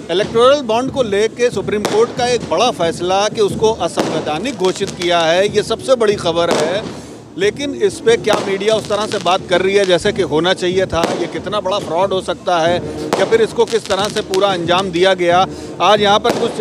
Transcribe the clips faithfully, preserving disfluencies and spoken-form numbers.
Electoral bond को लेके supreme court का एक बड़ा फैसला कि उसको असंवैधानिक घोषित किया है, ये सबसे बड़ी खबर है। लेकिन इस पे क्या मीडिया उस तरह से बात कर रही है जैसे कि होना चाहिए था? ये कितना बड़ा फ्रॉड हो सकता है, या फिर इसको किस तरह से पूरा अंजाम दिया गया? आज यहाँ पर कुछ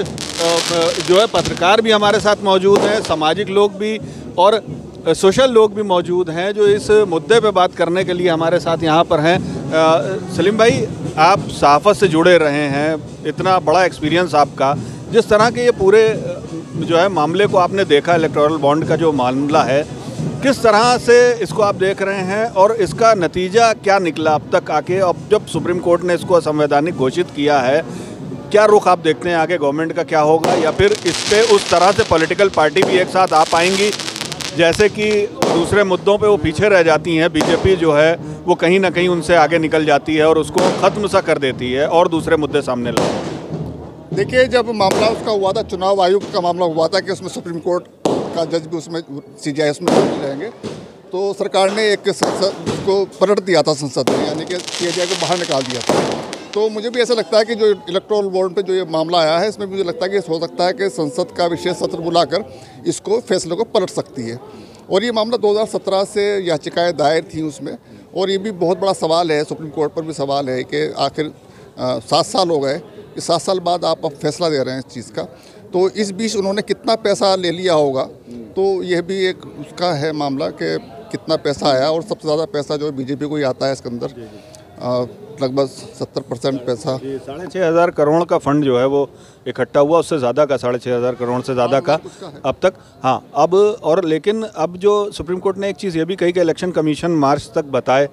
जो है पत्रकार भी हमारे साथ मौजूद हैं, सामाजिक लोग भी और सोशल लोग भी मौजूद हैं जो इस मुद्दे पे बात करने के लिए हमारे साथ यहाँ पर हैं। सलीम भाई, आप सहाफ़त से जुड़े रहे हैं, इतना बड़ा एक्सपीरियंस आपका, जिस तरह के ये पूरे जो है मामले को आपने देखा, इलेक्टोरल बॉन्ड का जो मामला है, किस तरह से इसको आप देख रहे हैं और इसका नतीजा क्या निकला अब तक आके? अब जब सुप्रीम कोर्ट ने इसको असंवैधानिक घोषित किया है, क्या रुख आप देखते हैं आगे गवर्नमेंट का क्या होगा, या फिर इस पे उस तरह से पॉलिटिकल पार्टी भी एक साथ आ पाएंगी जैसे कि दूसरे मुद्दों पे वो पीछे रह जाती हैं? बीजेपी जो है वो कहीं ना कहीं उनसे आगे निकल जाती है और उसको ख़त्म सा कर देती है और दूसरे मुद्दे सामने लाती। देखिए, जब मामला उसका हुआ था, चुनाव आयोग का मामला हुआ था कि उसमें सुप्रीम कोर्ट का जज भी उसमें सीजीआई उसमें रहेंगे, तो सरकार ने एक संसद को पलट दिया था संसद में, यानी कि सीजीआई को बाहर निकाल दिया था। तो मुझे भी ऐसा लगता है कि जो इलेक्टोरल बॉन्ड पे जो ये मामला आया है, इसमें मुझे लगता है कि हो सकता है कि संसद का विशेष सत्र बुलाकर इसको फैसले को पलट सकती है। और ये मामला दो हज़ार सत्रह से याचिकाएँ दायर थी उसमें, और ये भी बहुत बड़ा सवाल है, सुप्रीम कोर्ट पर भी सवाल है कि आखिर सात साल हो गए, कि सात साल बाद आप अब फैसला दे रहे हैं इस चीज़ का, तो इस बीच उन्होंने कितना पैसा ले लिया होगा, तो यह भी एक उसका है मामला कि कितना पैसा आया। और सबसे ज़्यादा पैसा जो बीजेपी को ही आता है इसके अंदर, लगभग सत्तर परसेंट पैसा। साढ़े छः हज़ार करोड़ का फंड जो है वो इकट्ठा हुआ, उससे ज़्यादा का, साढ़े छः हज़ार करोड़ से ज़्यादा का अब तक। हाँ, अब और लेकिन अब जो सुप्रीम कोर्ट ने एक चीज़ ये भी कही कि इलेक्शन कमीशन मार्च तक बताए,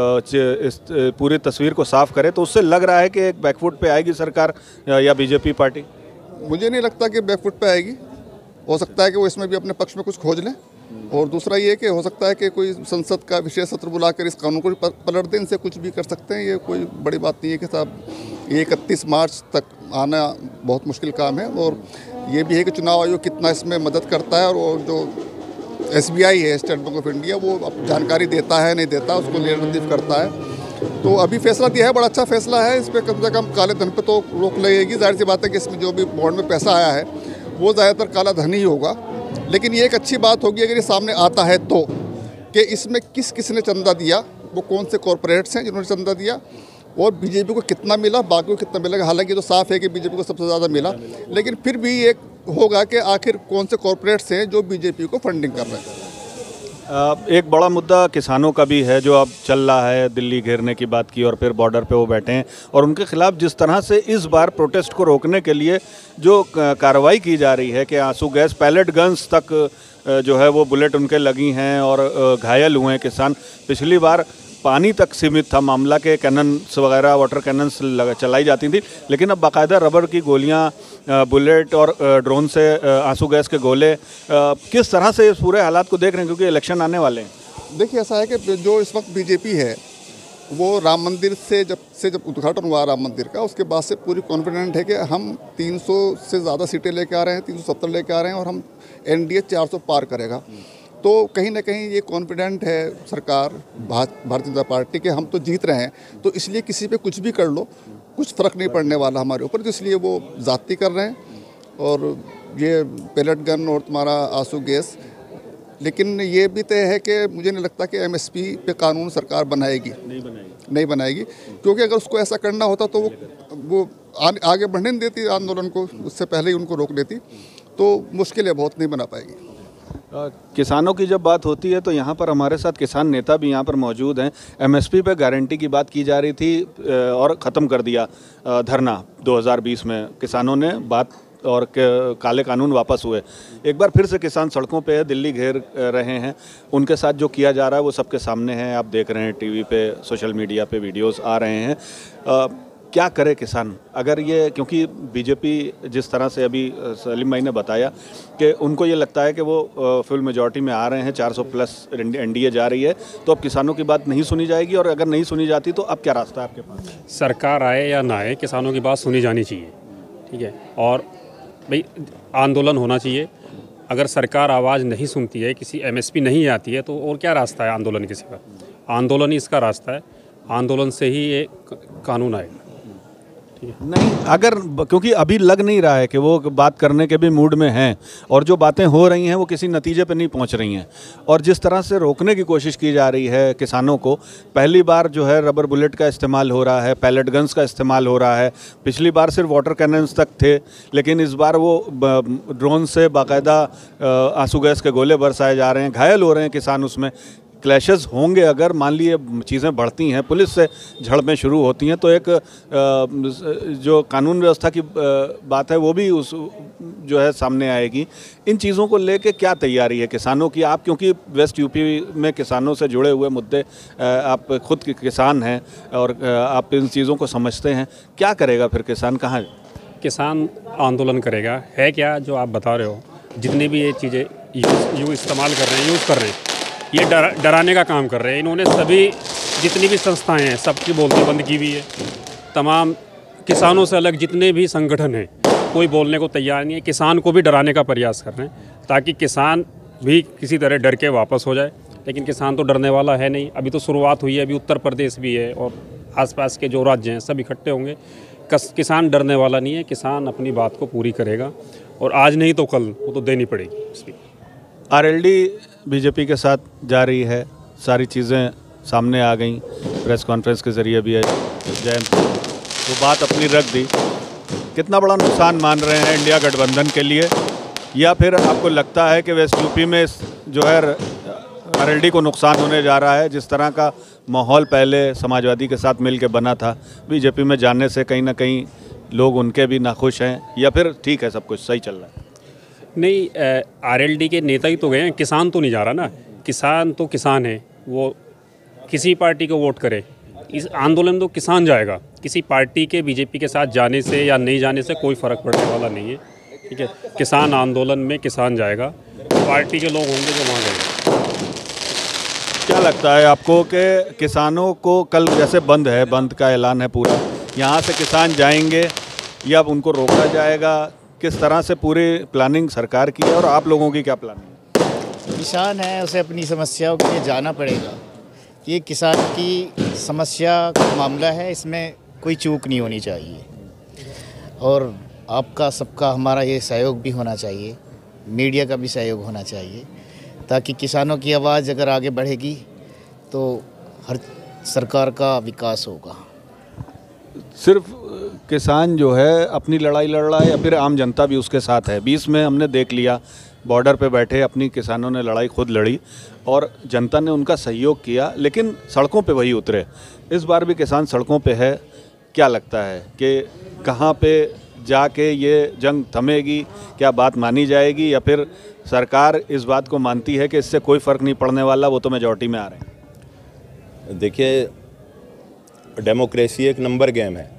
इस पूरी तस्वीर को साफ करे, तो उससे लग रहा है कि एक बैकफुट पे आएगी सरकार या बीजेपी पार्टी। मुझे नहीं लगता कि बैकफुट पे आएगी। हो सकता है कि वो इसमें भी अपने पक्ष में कुछ खोज लें, और दूसरा ये कि हो सकता है कि कोई संसद का विशेष सत्र बुलाकर इस कानून को पलट दें, इनसे कुछ भी कर सकते हैं। ये कोई बड़ी बात नहीं है कि साहब ये इकतीस मार्च तक आना बहुत मुश्किल काम है। और ये भी है कि चुनाव आयोग कितना इसमें मदद करता है, और जो एस बी आई है, स्टेट बैंक ऑफ इंडिया, वो जानकारी देता है नहीं देता, उसको लेनदेन करता है। तो अभी फैसला दिया है, बड़ा अच्छा फैसला है। इस पर कम से कम काले धन पर तो रोक लगेगी। जाहिर सी बात है कि इसमें जो भी बॉन्ड में पैसा आया है वो ज़्यादातर काला धन ही होगा। लेकिन ये एक अच्छी बात होगी अगर ये सामने आता है तो, कि इसमें किस किस ने चंदा दिया, वो कौन से कॉरपोरेट्स हैं जिन्होंने चंदा दिया, और बीजेपी को कितना मिला, बाकी को कितना मिलेगा। हालांकि तो साफ है कि बीजेपी को सबसे ज़्यादा मिला, लेकिन फिर भी एक होगा कि आखिर कौन से कॉरपोरेट्स हैं जो बीजेपी को फंडिंग कर रहे हैं। एक बड़ा मुद्दा किसानों का भी है जो अब चल रहा है। दिल्ली घेरने की बात की और फिर बॉर्डर पे वो बैठे हैं, और उनके खिलाफ जिस तरह से इस बार प्रोटेस्ट को रोकने के लिए जो कार्रवाई की जा रही है कि आंसू गैस, पैलेट गन्स तक जो है वो बुलेट उनके लगी हैं और घायल हुए हैं किसान। पिछली बार पानी तक सीमित था मामला के, कैनन्स वगैरह, वाटर कैनन्स चलाई जाती थी, लेकिन अब बाकायदा रबर की गोलियां, बुलेट और ड्रोन से आंसू गैस के गोले, किस तरह से इस पूरे हालात को देख रहे हैं, क्योंकि इलेक्शन आने वाले हैं? देखिए, ऐसा है कि जो इस वक्त बीजेपी है वो राम मंदिर से जब से जब उद्घाटन हुआ राम मंदिर का, उसके बाद से पूरी कॉन्फिडेंट है कि हम तीन सौ से ज़्यादा सीटें लेके आ रहे हैं, तीन सौ सत्तर लेके आ रहे हैं, और हम एनडीए चार सौ पार करेगा। तो कहीं ना कहीं ये कॉन्फिडेंट है सरकार, भारतीय जनता पार्टी के, हम तो जीत रहे हैं, तो इसलिए किसी पे कुछ भी कर लो, कुछ फ़र्क नहीं पड़ने वाला हमारे ऊपर, तो इसलिए वो ज़्यादती कर रहे हैं। और ये पैलेट गन और तुम्हारा आंसू गैस, लेकिन ये भी तय है कि मुझे नहीं लगता कि एमएसपी पे कानून सरकार बनाएगी, नहीं बनाएगी नहीं बनाएगी क्योंकि अगर उसको ऐसा करना होता तो वो वो आगे बढ़ने नहीं देती आंदोलन को, उससे पहले ही उनको रोक देती। तो मुश्किल है, बहुत नहीं बना पाएगी। किसानों की जब बात होती है तो यहाँ पर हमारे साथ किसान नेता भी यहाँ पर मौजूद हैं। एमएसपी पे गारंटी की बात की जा रही थी और ख़त्म कर दिया धरना दो हज़ार बीस में, किसानों ने बात, और काले कानून वापस हुए। एक बार फिर से किसान सड़कों पे है, दिल्ली घेर रहे हैं। उनके साथ जो किया जा रहा है वो सबके सामने है, आप देख रहे हैं टीवी पे, सोशल मीडिया पे वीडियोस आ रहे हैं। आ, क्या करे किसान अगर ये, क्योंकि बीजेपी जिस तरह से अभी सलीम भाई ने बताया कि उनको ये लगता है कि वो फुल मेजॉरिटी में आ रहे हैं, चार सौ प्लस एनडीए जा रही है, तो अब किसानों की बात नहीं सुनी जाएगी, और अगर नहीं सुनी जाती तो अब क्या रास्ता है आपके पास? सरकार आए या ना आए, किसानों की बात सुनी जानी चाहिए, ठीक है। और भाई आंदोलन होना चाहिए। अगर सरकार आवाज़ नहीं सुनती है, किसी एमएसपी नहीं आती है, तो और क्या रास्ता है आंदोलन के सिवा? आंदोलन ही इसका रास्ता है, आंदोलन से ही ये कानून आएगा। नहीं, अगर क्योंकि अभी लग नहीं रहा है कि वो बात करने के भी मूड में हैं, और जो बातें हो रही हैं वो किसी नतीजे पे नहीं पहुंच रही हैं, और जिस तरह से रोकने की कोशिश की जा रही है किसानों को, पहली बार जो है रबर बुलेट का इस्तेमाल हो रहा है, पैलेट गन्स का इस्तेमाल हो रहा है, पिछली बार सिर्फ वाटर कैनन्स तक थे, लेकिन इस बार वो ड्रोन से बाकायदा आंसू गैस के गोले बरसाए जा रहे हैं, घायल हो रहे हैं किसान। उसमें क्लैशेस होंगे, अगर मान लिए चीज़ें बढ़ती हैं, पुलिस से झड़पें शुरू होती हैं, तो एक जो कानून व्यवस्था की बात है वो भी उस जो है सामने आएगी। इन चीज़ों को लेके क्या तैयारी है किसानों की? आप क्योंकि वेस्ट यूपी में किसानों से जुड़े हुए मुद्दे, आप खुद किसान हैं और आप इन चीज़ों को समझते हैं, क्या करेगा फिर किसान? कहाँ किसान आंदोलन करेगा? है क्या जो आप बता रहे हो, जितनी भी ये चीज़ें यूँ इस्तेमाल कर रहे हैं, यूज़ कर रहे हैं, ये डरा डराने का काम कर रहे हैं। इन्होंने सभी जितनी भी संस्थाएं हैं सबकी बोलती बंद की हुई है। तमाम किसानों से अलग जितने भी संगठन हैं कोई बोलने को तैयार नहीं है। किसान को भी डराने का प्रयास कर रहे हैं ताकि किसान भी किसी तरह डर के वापस हो जाए, लेकिन किसान तो डरने वाला है नहीं। अभी तो शुरुआत हुई है, अभी उत्तर प्रदेश भी है और आसपास के जो राज्य हैं सब इकट्ठे होंगे। किसान डरने वाला नहीं है, किसान अपनी बात को पूरी करेगा और आज नहीं तो कल वो तो देनी पड़ेगी। आरएलडी बीजेपी के साथ जा रही है, सारी चीज़ें सामने आ गई, प्रेस कॉन्फ्रेंस के ज़रिए भी है जयंत वो बात अपनी रख दी। कितना बड़ा नुकसान मान रहे हैं इंडिया गठबंधन के लिए, या फिर आपको लगता है कि वेस्ट यूपी में जो है आरएलडी को नुकसान होने जा रहा है? जिस तरह का माहौल पहले समाजवादी के साथ मिल के बना था, बीजेपी में जाने से कहीं ना कहीं लोग उनके भी नाखुश हैं, या फिर ठीक है सब कुछ सही चल रहा है? नहीं, आरएलडी के नेता ही तो गए हैं, किसान तो नहीं जा रहा ना। किसान तो किसान है, वो किसी पार्टी को वोट करे। इस आंदोलन तो किसान जाएगा, किसी पार्टी के बीजेपी के साथ जाने से या नहीं जाने से कोई फ़र्क पड़ने वाला नहीं है। ठीक है, किसान आंदोलन में किसान जाएगा, पार्टी के लोग होंगे जो वहाँ जाएंगे। क्या लगता है आपको कि किसानों को कल जैसे बंद है, बंद का ऐलान है पूरा, यहाँ से किसान जाएंगे या उनको रोका जाएगा? किस तरह से पूरी प्लानिंग सरकार की है और आप लोगों की क्या प्लानिंग है? किसान है, उसे अपनी समस्याओं के लिए जाना पड़ेगा। ये किसान की समस्या का मामला है, इसमें कोई चूक नहीं होनी चाहिए और आपका सबका हमारा ये सहयोग भी होना चाहिए, मीडिया का भी सहयोग होना चाहिए, ताकि किसानों की आवाज़ अगर आगे बढ़ेगी तो हर सरकार का विकास होगा। सिर्फ किसान जो है अपनी लड़ाई लड़ रहा है या फिर आम जनता भी उसके साथ है? बीस में हमने देख लिया, बॉर्डर पे बैठे अपनी किसानों ने लड़ाई खुद लड़ी और जनता ने उनका सहयोग किया, लेकिन सड़कों पे वही उतरे। इस बार भी किसान सड़कों पे है। क्या लगता है कि कहाँ पे जाके ये जंग थमेगी? क्या बात मानी जाएगी या फिर सरकार इस बात को मानती है कि इससे कोई फ़र्क नहीं पड़ने वाला, वो तो मेजॉरिटी में आ रहे हैं? देखिए, डेमोक्रेसी एक नंबर गेम है।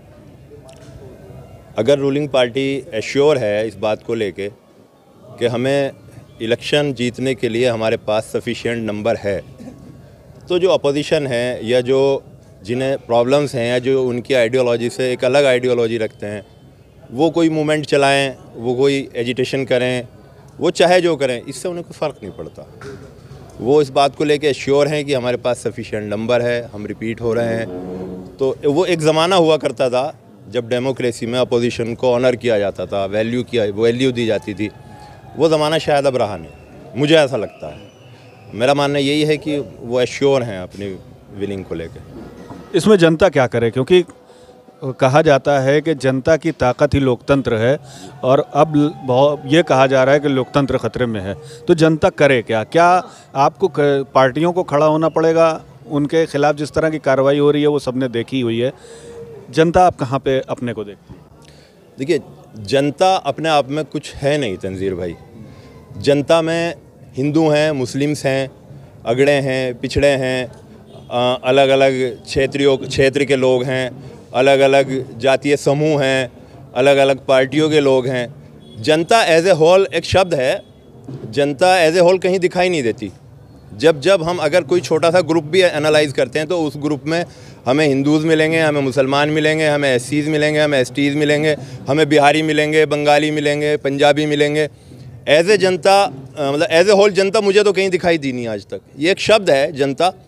अगर रूलिंग पार्टी एश्योर है इस बात को लेके कि हमें इलेक्शन जीतने के लिए हमारे पास सफिशिएंट नंबर है, तो जो अपोजिशन है या जो जिन्हें प्रॉब्लम्स हैं या जो उनकी आइडियोलॉजी से एक अलग आइडियोलॉजी रखते हैं, वो कोई मूवमेंट चलाएं, वो कोई एजिटेशन करें, वो चाहे जो करें, इससे उन्हें कोई फ़र्क नहीं पड़ता। वो इस बात को लेके एश्योर हैं कि हमारे पास सफिशिएंट नंबर है, हम रिपीट हो रहे हैं। तो वो एक ज़माना हुआ करता था जब डेमोक्रेसी में अपोजिशन को ऑनर किया जाता था, वैल्यू किया वैल्यू दी जाती थी। वो ज़माना शायद अब रहा नहीं, मुझे ऐसा लगता है। मेरा मानना यही है कि वो एश्योर हैं अपनी विनिंग को लेकर। इसमें जनता क्या करे? क्योंकि कहा जाता है कि जनता की ताकत ही लोकतंत्र है और अब बहुत ये कहा जा रहा है कि लोकतंत्र खतरे में है, तो जनता करे क्या? क्या आपको पार्टियों को खड़ा होना पड़ेगा? उनके खिलाफ जिस तरह की कार्रवाई हो रही है वो सबने देखी हुई है। जनता आप कहाँ पे अपने को देखती है? देखिए, जनता अपने आप में कुछ है नहीं तंजीर भाई। जनता में हिंदू हैं, मुस्लिम्स हैं, अगड़े हैं, पिछड़े हैं, अलग अलग क्षेत्रियों क्षेत्र के लोग हैं, अलग अलग जातीय समूह हैं, अलग अलग पार्टियों के लोग हैं। जनता एज ए होल एक शब्द है, जनता एज ए होल कहीं दिखाई नहीं देती। जब जब हम अगर कोई छोटा सा ग्रुप भी एनालाइज करते हैं तो उस ग्रुप में हमें हिंदूज़ मिलेंगे, हमें मुसलमान मिलेंगे, हमें एससीज़ मिलेंगे, हमें एसटीज़ मिलेंगे, हमें बिहारी मिलेंगे, बंगाली मिलेंगे, पंजाबी मिलेंगे। एज ए जनता मतलब एज ए होल जनता मुझे तो कहीं दिखाई दी नहीं आज तक। ये एक शब्द है जनता,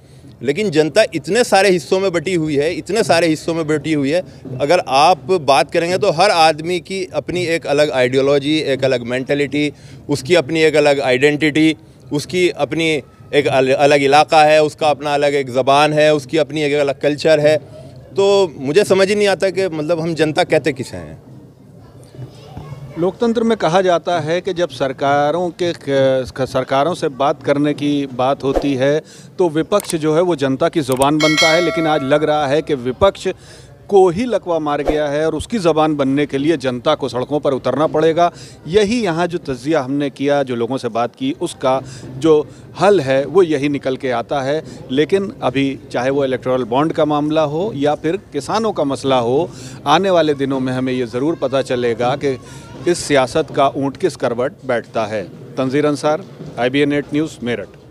लेकिन जनता इतने सारे हिस्सों में बटी हुई है, इतने सारे हिस्सों में बटी हुई है, अगर आप बात करेंगे तो हर आदमी की अपनी एक अलग आइडियोलॉजी, एक अलग मेंटलिटी, उसकी अपनी एक अलग आइडेंटिटी, उसकी अपनी एक अलग इलाका है, उसका अपना अलग एक ज़बान है, उसकी अपनी एक अलग कल्चर है। तो मुझे समझ ही नहीं आता कि मतलब हम जनता कहते किसे हैं। लोकतंत्र में कहा जाता है कि जब सरकारों के सरकारों से बात करने की बात होती है तो विपक्ष जो है वो जनता की ज़ुबान बनता है, लेकिन आज लग रहा है कि विपक्ष को ही लकवा मार गया है और उसकी ज़बान बनने के लिए जनता को सड़कों पर उतरना पड़ेगा। यही यहाँ जो तज्ज़िया हमने किया, जो लोगों से बात की, उसका जो हल है वो यही निकल के आता है। लेकिन अभी चाहे वो इलेक्टोरल बॉन्ड का मामला हो या फिर किसानों का मसला हो, आने वाले दिनों में हमें ये ज़रूर पता चलेगा कि इस सियासत का ऊँट किस करवट बैठता है। Tanzeer Ansar, I B N eight news, Meerut.